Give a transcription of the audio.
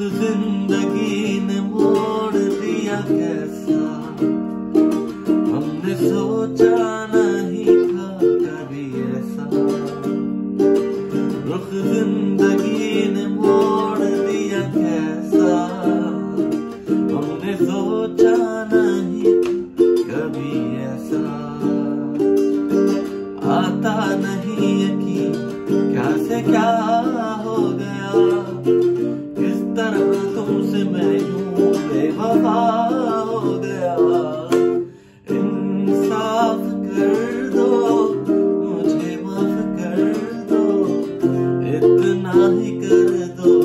जिंदगी ने मोड़ दिया कैसा, हमने सोचा नहीं था कभी ऐसा। रुख जिंदगी ने मोड़ दिया कैसा, हमने सोचा नहीं कभी ऐसा। आता नहीं यकीन क्या से क्या हो गया, किस तरह तुमसे मैं यूं बेवफा हो गया। इंसाफ कर दो, मुझे माफ कर दो, इतना ही कर दो।